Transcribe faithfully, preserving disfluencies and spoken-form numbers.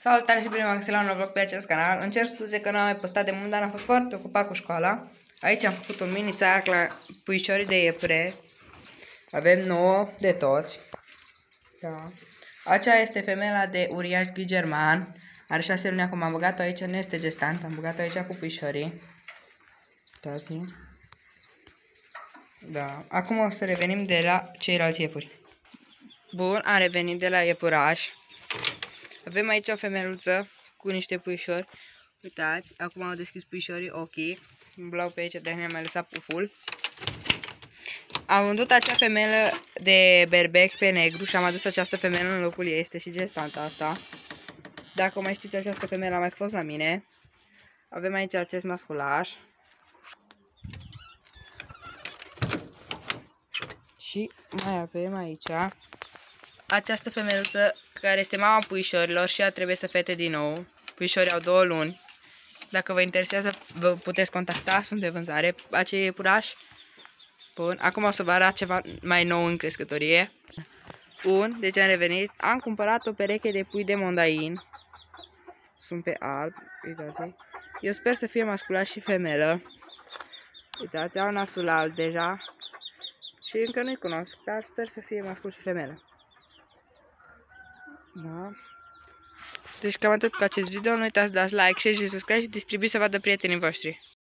Salutare și bine v-am găsit la un nou vlog pe acest canal. Îmi cer scuze că nu am mai postat de mult, dar am fost foarte ocupat cu școala. Aici am făcut un mini țarc la puișorii de iepure. Avem nouă de toți. Da. Aceea este femela de uriaș ghi german. Are șase luni acum, am băgat-o aici, nu este gestant, am băgat-o aici cu puișorii. Uitați. Da. Acum o să revenim de la ceilalți iepuri. Bun, am revenit de la iepuraș. Avem aici o femeluță cu niște puișori. Uitați, acum au deschis puișorii ochii. Îmblau pe aici, de ne-am mai lăsat puful. Am vândut acea femelă de berbec pe negru și am adus această femelă în locul ei. Este și gestanta asta. Dacă mai știți, această femelă a mai fost la mine. Avem aici acest masculaș. Și mai avem aici această femeluță care este mama puișorilor și ea trebuie să fete din nou. Puișorii au două luni. Dacă vă interesează, vă puteți contacta, sunt de vânzare acei iepurași. Bun, acum o să vă arăt ceva mai nou în crescătorie. Bun, deci am revenit. Am cumpărat o pereche de pui de mondain. Sunt pe alb, uitați. Eu sper să fie masculaș și femelă. Uitați, au nasul alb deja. Și încă nu-i cunosc, dar sper să fie mascul și femelă. Da. Deci cam atât cu acest video. Nu uitați să dați like, share și subscribe și distribuiți să vadă prietenii voștri.